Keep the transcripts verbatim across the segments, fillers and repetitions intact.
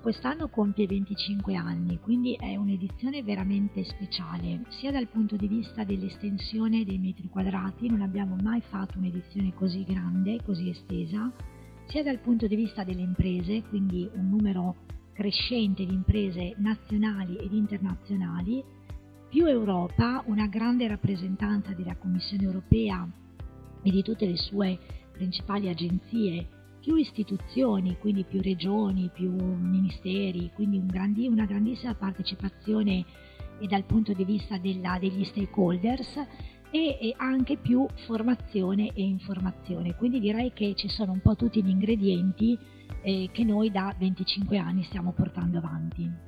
quest'anno compie venticinque anni, quindi è un'edizione veramente speciale, sia dal punto di vista dell'estensione dei metri quadrati, non abbiamo mai fatto un'edizione così grande, così estesa, sia dal punto di vista delle imprese, quindi un numero crescente di imprese nazionali ed internazionali, più Europa, una grande rappresentanza della Commissione europea e di tutte le sue principali agenzie, più istituzioni, quindi più regioni, più ministeri, quindi un grandi, una grandissima partecipazione e dal punto di vista della, degli stakeholders e, e anche più formazione e informazione. Quindi direi che ci sono un po' tutti gli ingredienti eh, che noi da venticinque anni stiamo portando avanti.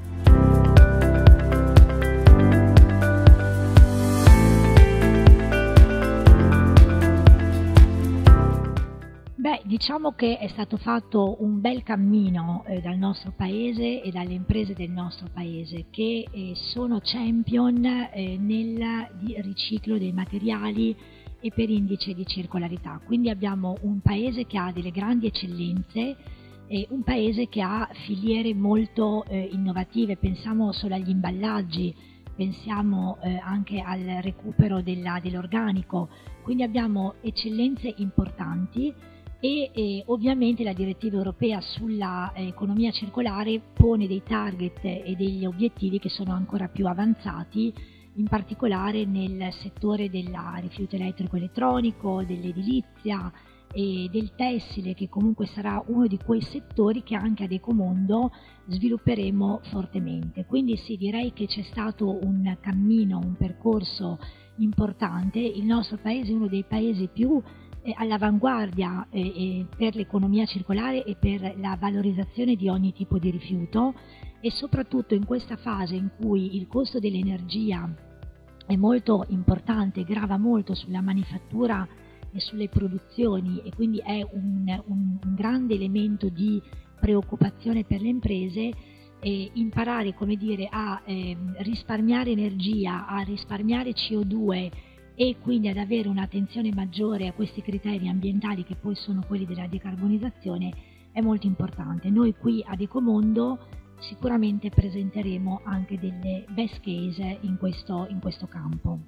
Beh, diciamo che è stato fatto un bel cammino eh, dal nostro paese e dalle imprese del nostro paese che eh, sono champion eh, nel di riciclo dei materiali e per indice di circolarità. Quindi abbiamo un paese che ha delle grandi eccellenze e un paese che ha filiere molto eh, innovative, pensiamo solo agli imballaggi, pensiamo eh, anche al recupero della, dell'organico, quindi abbiamo eccellenze importanti. E eh, ovviamente la direttiva europea sulla eh, economia circolare pone dei target e degli obiettivi che sono ancora più avanzati, in particolare nel settore del rifiuto elettrico elettronico, dell'edilizia e del tessile, che comunque sarà uno di quei settori che anche ad Ecomondo svilupperemo fortemente. Quindi sì, direi che c'è stato un cammino, un percorso importante. Il nostro paese è uno dei paesi più all'avanguardia eh, eh, per l'economia circolare e per la valorizzazione di ogni tipo di rifiuto, e soprattutto in questa fase in cui il costo dell'energia è molto importante, grava molto sulla manifattura e sulle produzioni, e quindi è un, un, un grande elemento di preoccupazione per le imprese. E imparare, come dire, a eh, risparmiare energia, a risparmiare C O due e quindi ad avere un'attenzione maggiore a questi criteri ambientali, che poi sono quelli della decarbonizzazione, è molto importante. Noi qui ad Ecomondo sicuramente presenteremo anche delle best case in questo, in questo campo.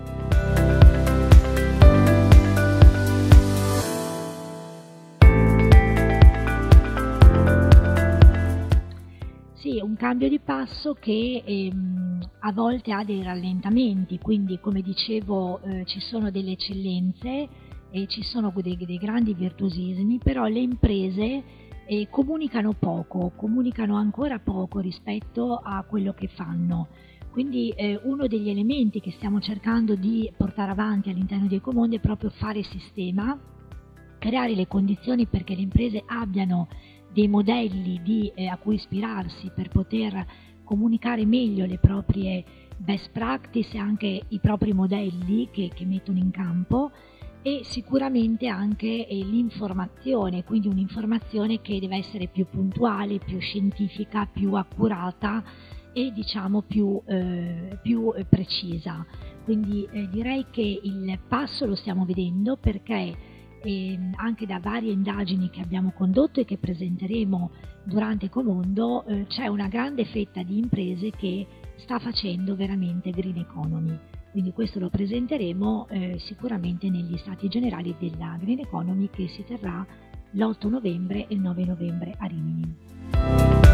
Sì, un cambio di passo che ehm, a volte ha dei rallentamenti, quindi come dicevo eh, ci sono delle eccellenze e ci sono dei, dei grandi virtuosismi, però le imprese eh, comunicano poco, comunicano ancora poco rispetto a quello che fanno. Quindi eh, uno degli elementi che stiamo cercando di portare avanti all'interno di Ecomondo è proprio fare sistema, creare le condizioni perché le imprese abbiano dei modelli di, eh, a cui ispirarsi per poter comunicare meglio le proprie best practice e anche i propri modelli che, che mettono in campo, e sicuramente anche eh, l'informazione, quindi un'informazione che deve essere più puntuale, più scientifica, più accurata e diciamo più, eh, più precisa. Quindi eh, direi che il passo lo stiamo vedendo, perché E anche da varie indagini che abbiamo condotto e che presenteremo durante Ecomondo eh, c'è una grande fetta di imprese che sta facendo veramente green economy, quindi questo lo presenteremo eh, sicuramente negli stati generali della green economy, che si terrà l'otto novembre e il nove novembre a Rimini.